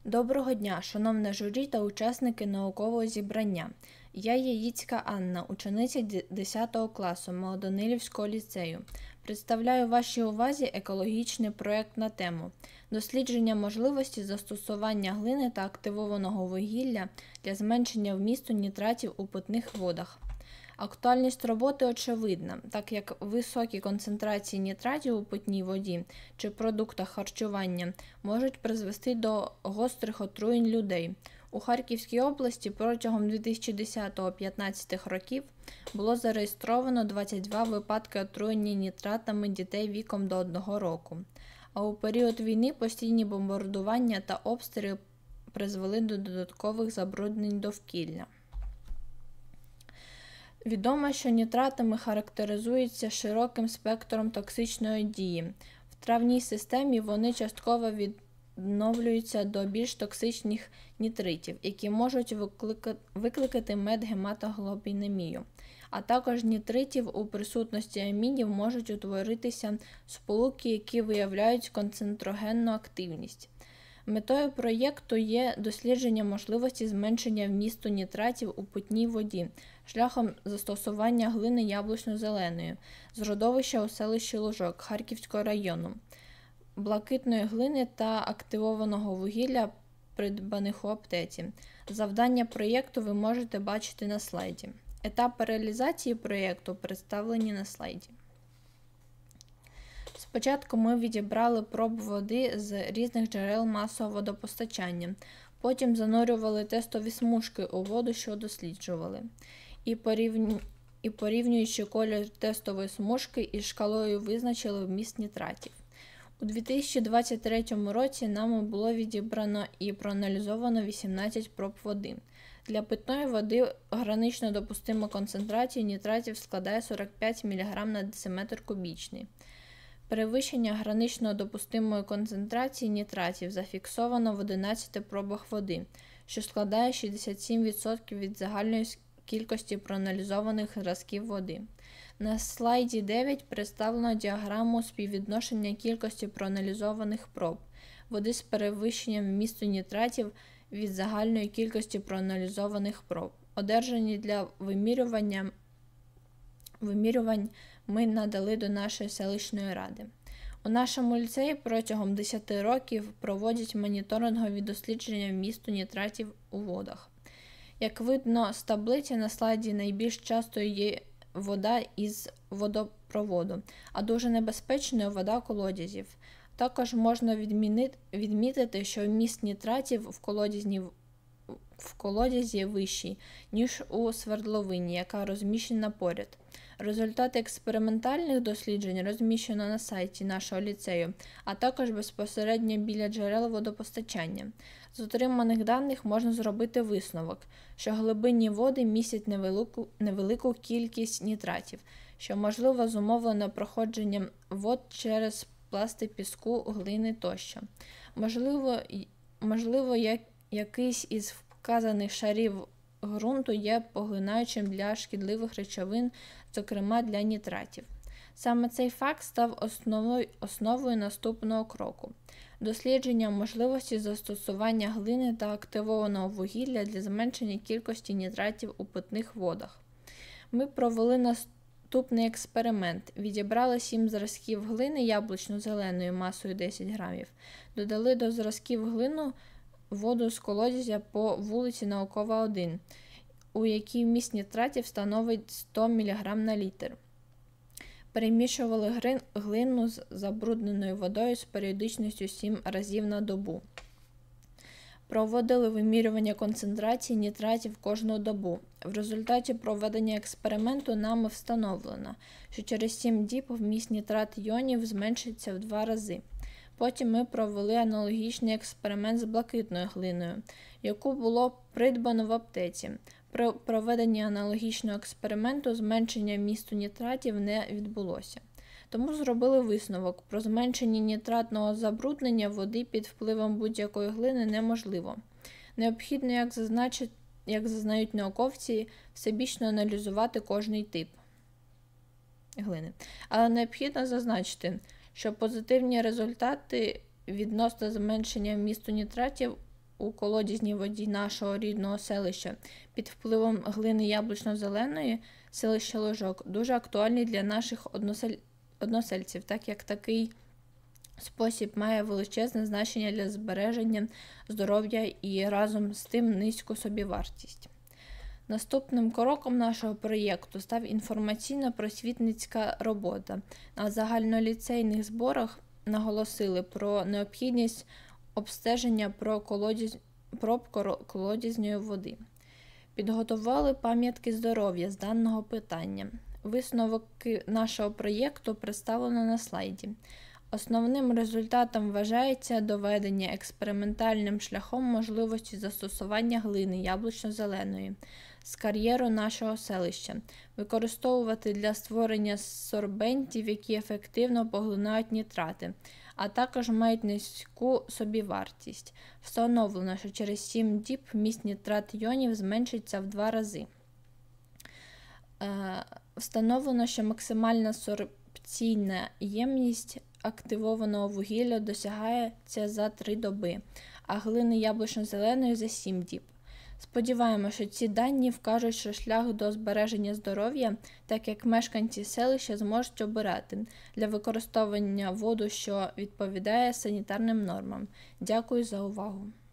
Доброго дня, шановне журі та учасники наукового зібрання. Я Яїцька Анна, учениця 10 класу Молодонилівського ліцею. Представляю вашій увазі екологічний проєкт на тему «Дослідження можливості застосування глини та активованого вугілля для зменшення вмісту нітратів у питних водах». Актуальність роботи очевидна, так як високі концентрації нітратів у питній воді чи продуктах харчування можуть призвести до гострих отруєнь людей. У Харківській області протягом 2010-2015 років було зареєстровано 22 випадки отруєння нітратами дітей віком до 1 року. А у період війни постійні бомбардування та обстріли призвели до додаткових забруднень довкілля. Відомо, що нітратами характеризуються широким спектром токсичної дії. В травній системі вони частково відновлюються до більш токсичних нітритів, які можуть викликати медгематоглобінемію. А також нітритів у присутності амінів можуть утворитися сполуки, які виявляють концентрогенну активність. Метою проєкту є дослідження можливості зменшення вмісту нітратів у питній воді шляхом застосування глини яблучно-зеленої з родовища у селищі Лужок Харківського району, блакитної глини та активованого вугілля, придбаних у аптеці. Завдання проєкту ви можете бачити на слайді. Етапи реалізації проєкту представлені на слайді. Спочатку ми відібрали проб води з різних джерел масового водопостачання, потім занурювали тестові смужки у воду, що досліджували, і порівнюючи колір тестової смужки із шкалою визначили вміст нітратів. У 2023 році нами було відібрано і проаналізовано 18 проб води. Для питної води гранично допустима концентрація нітратів складає 45 мг на дециметр кубічний. Перевищення гранично допустимої концентрації нітратів зафіксовано в 11 пробах води, що складає 67% від загальної кількості проаналізованих зразків води. На слайді 9 представлено діаграму співвідношення кількості проаналізованих проб води з перевищенням вмісту нітратів від загальної кількості проаналізованих проб. Одержані для вимірювань ми надали до нашої селищної ради. У нашому ліцеї протягом 10 років проводять моніторингові дослідження вмісту нітратів у водах. Як видно з таблиці на слайді, найбільш частою є вода із водопроводу, а дуже небезпечною вода колодязів. Також можна відмітити, що вміст нітратів в колодязі вищий, ніж у свердловині, яка розміщена поряд. Результати експериментальних досліджень розміщено на сайті нашого ліцею, а також безпосередньо біля джерел водопостачання. З отриманих даних можна зробити висновок, що глибинні води містять невелику кількість нітратів, що можливо зумовлено проходженням вод через пласти піску, глини тощо. Можливо, якийсь із вказаних шарів ґрунту є поглинаючим для шкідливих речовин, зокрема для нітратів. Саме цей факт став основою наступного кроку – дослідження можливості застосування глини та активованого вугілля для зменшення кількості нітратів у питних водах. Ми провели наступний експеримент. Відібрали 7 зразків глини яблучно-зеленої масою 10 грамів, додали до зразків глину воду з колодязя по вулиці Наукова, 1, у якій вміст нітратів становить 100 мг на літр. Перемішували глину з забрудненою водою з періодичністю 7 разів на добу. Проводили вимірювання концентрації нітратів кожну добу. В результаті проведення експерименту нами встановлено, що через 7 діб вміст нітрат іонів зменшиться в 2 рази. Потім ми провели аналогічний експеримент з блакитною глиною, яку було придбано в аптеці. При проведенні аналогічного експерименту зменшення вмісту нітратів не відбулося. Тому зробили висновок: про зменшення нітратного забруднення води під впливом будь-якої глини неможливо. Необхідно, як зазнають науковці, всебічно аналізувати кожний тип глини. Але необхідно зазначити, що позитивні результати відносно зменшення вмісту нітратів у колодязній воді нашого рідного селища під впливом глини яблучно-зеленої, селища Ложок, дуже актуальний для наших односельців, так як такий спосіб має величезне значення для збереження здоров'я і разом з тим низьку собівартість. Наступним кроком нашого проєкту став інформаційно-просвітницька робота. На загальноліцейних зборах наголосили про необхідність обстеження проб колодязної води. Підготували пам'ятки здоров'я з даного питання. Висновки нашого проєкту представлено на слайді. Основним результатом вважається доведення експериментальним шляхом можливості застосування глини яблучно-зеленої з кар'єру нашого селища, використовувати для створення сорбентів, які ефективно поглинають нітрати, а також мають низьку собівартість. Встановлено, що через 7 діб вміст нітрат іонів зменшиться в 2 рази. Встановлено, що максимальна сорбційна ємність активованого вугілля досягається за 3 доби, а глини яблучно-зеленої за 7 діб. Сподіваємося, що ці дані вкажуть, що шлях до збереження здоров'я, так як мешканці селища зможуть обирати для використовування воду, що відповідає санітарним нормам. Дякую за увагу.